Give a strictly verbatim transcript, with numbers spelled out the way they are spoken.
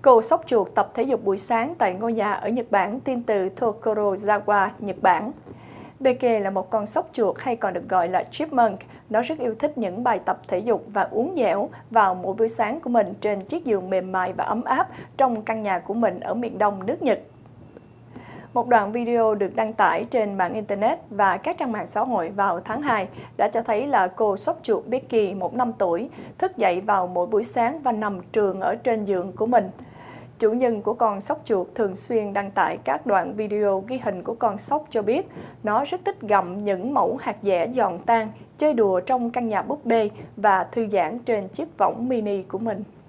Cô sóc chuột tập thể dục buổi sáng tại ngôi nhà ở Nhật Bản, tin từ Tokorozawa, Nhật Bản. Becky là một con sóc chuột hay còn được gọi là chipmunk. Nó rất yêu thích những bài tập thể dục và uốn dẻo vào mỗi buổi sáng của mình trên chiếc giường mềm mại và ấm áp trong căn nhà của mình ở miền đông nước Nhật. Một đoạn video được đăng tải trên mạng Internet và các trang mạng xã hội vào tháng hai đã cho thấy là cô sóc chuột Becky, một năm tuổi, thức dậy vào mỗi buổi sáng và nằm trườn ở trên giường của mình. Chủ nhân của con sóc chuột thường xuyên đăng tải các đoạn video ghi hình của con sóc cho biết nó rất thích gặm những mẩu hạt dẻ giòn tan, chơi đùa trong căn nhà búp bê và thư giãn trên chiếc võng mini của mình.